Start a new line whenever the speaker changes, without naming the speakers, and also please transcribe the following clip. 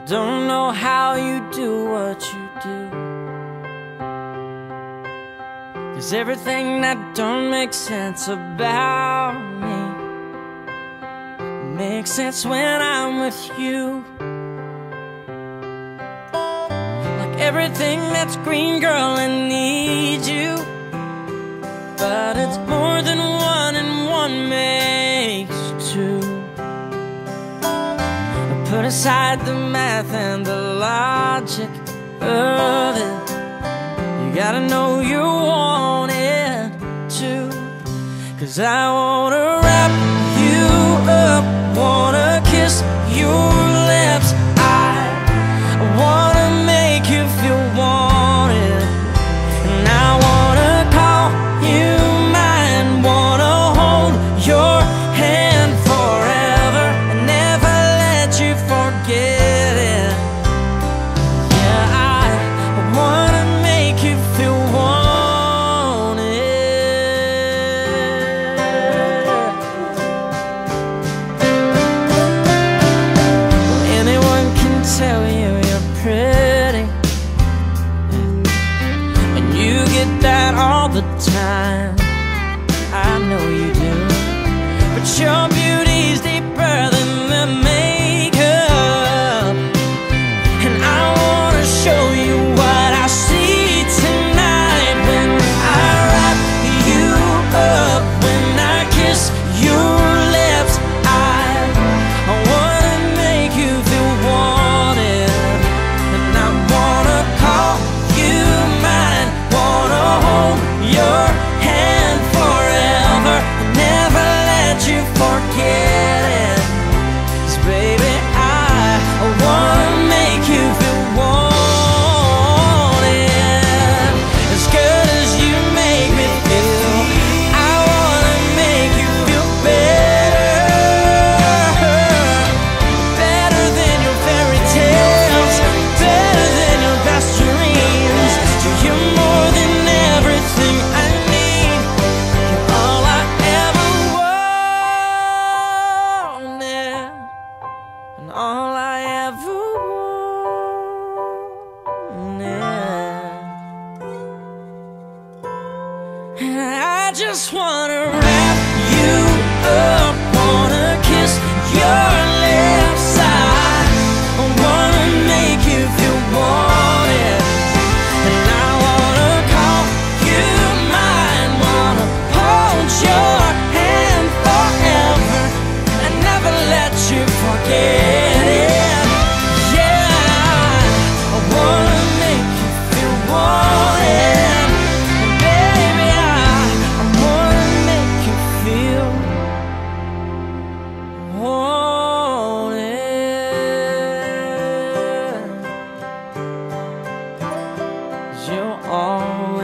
don't know how you do what you do, 'cause everything that don't make sense about me makes sense when I'm with you. Like everything that's green, girl, I need you, but it's more than one and one makes two. Put aside the math and the logic of it, you gotta know you want it too. 'Cause I wanna wrap you up, wanna kiss your lips, I wanna make you feel wanted, and I wanna call you mine, wanna hold your hand forever and never let you forget it. Yeah, I wanna make you feel wanted. Well, anyone can tell you you're pretty, and you get that all the time, I know you do, but your beauty's deeper than the makeup, and I wanna show you what I see tonight when I wrap you up, when I kiss your lips. I wanna make you feel wanted, and I wanna call you mine, wanna hold your hand forever and never let you forget it. 'Cause baby, I wanna make you feel wanted as good as you make me feel. I wanna make you feel better, better than your fairy tales, better than your best dreams. You're more than everything I need, you're all I ever wanted, and all I ever wanted. And I just wanna wrap you up, wanna kiss your lips, I wanna make you feel wanted, and I wanna call you mine, wanna hold your hand forever and never let you forget it. Yeah, I wanna make you feel wanted, and baby, I wanna make you feel wanted. 'Cause you'll always